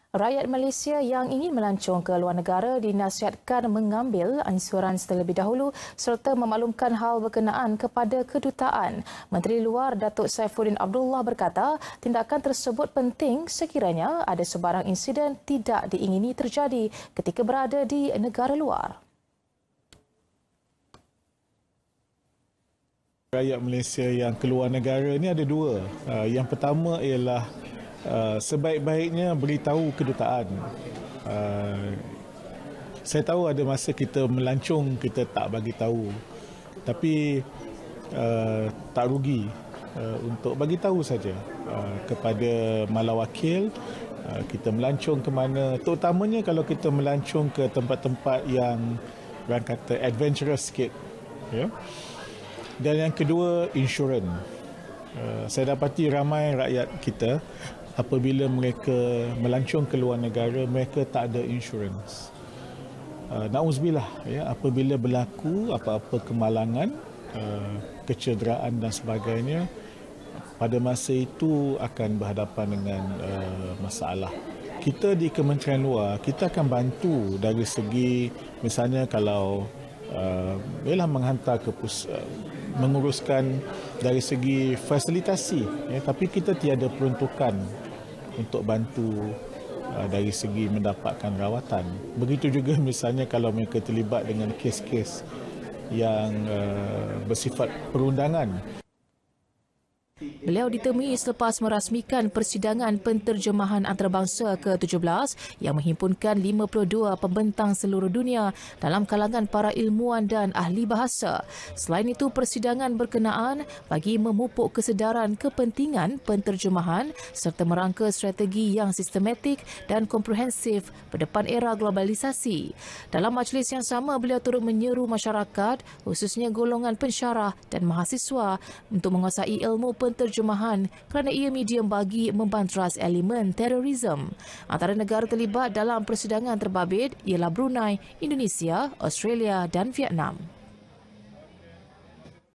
Rakyat Malaysia yang ingin melancong ke luar negara dinasihatkan mengambil insurans terlebih dahulu serta memaklumkan hal berkenaan kepada kedutaan. Menteri Luar Datuk Saifuddin Abdullah berkata, tindakan tersebut penting sekiranya ada sebarang insiden tidak diingini terjadi ketika berada di negara luar. Rakyat Malaysia yang keluar negara ini ada dua. Yang pertama ialah sebaik-baiknya beritahu kedutaan. Saya tahu ada masa kita melancong kita tak bagi tahu, tapi tak rugi untuk bagi tahu saja kepada malawakil kita melancong ke mana, terutamanya kalau kita melancong ke tempat-tempat yang orang kata adventurous sikit, ya. Dan yang kedua, insurans. Saya dapati ramai rakyat kita apabila mereka melancong ke luar negara, mereka tak ada insurans. Na'udzubillah, ya, apabila berlaku apa-apa kemalangan, kecederaan dan sebagainya, pada masa itu akan berhadapan dengan masalah. Kita di Kementerian Luar, kita akan bantu dari segi, misalnya kalau menghantar ke menguruskan dari segi fasilitasi, ya, tapi kita tiada peruntukan untuk bantu dari segi mendapatkan rawatan. Begitu juga misalnya kalau mereka terlibat dengan kes-kes yang bersifat perundangan. Beliau ditemui selepas merasmikan persidangan penterjemahan antarabangsa ke-17 yang menghimpunkan 52 pembentang seluruh dunia dalam kalangan para ilmuwan dan ahli bahasa. Selain itu, persidangan berkenaan bagi memupuk kesedaran kepentingan penterjemahan serta merangka strategi yang sistematik dan komprehensif berdepan era globalisasi. Dalam majlis yang sama, beliau turut menyeru masyarakat, khususnya golongan pensyarah dan mahasiswa untuk menguasai ilmu penterjemahan kerana ia medium bagi membantras elemen terorisme. Antara negara terlibat dalam persidangan terbabit ialah Brunei, Indonesia, Australia dan Vietnam.